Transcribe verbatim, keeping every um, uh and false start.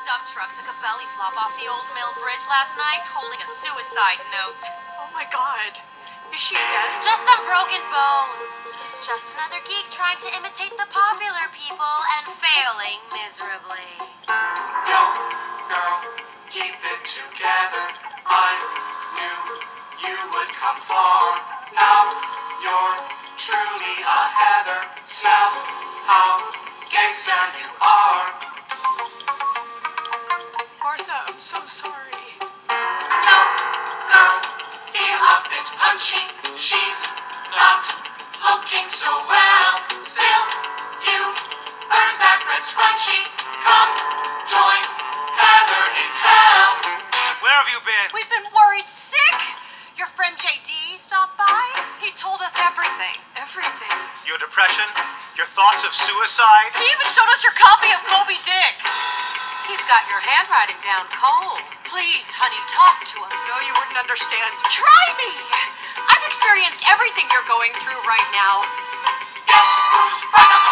dump truck took a belly flop off the Old Mill Bridge last night, holding a suicide note. Oh my god. Is she dead? Just some broken bones. Just another geek trying to imitate the popular people and failing miserably. Yo, girl, keep it together. I knew you would come far. Now you're truly a heather. Smell how gangsta you are. Martha, I'm so sorry. Yo, girl, feel a bit punchy. She's not looking so well. Still, you've earned that red scrunchie. Come join Heather in hell. Where have you been? We've been worried sick. Your friend J D stopped by. He told us everything. Everything. Your depression? Your thoughts of suicide? He even showed us your copy of Moby Dick. He's got your handwriting down cold. Please, honey, talk to us. No, you wouldn't understand. Try me. I've experienced everything you're going through right now. Guess who's right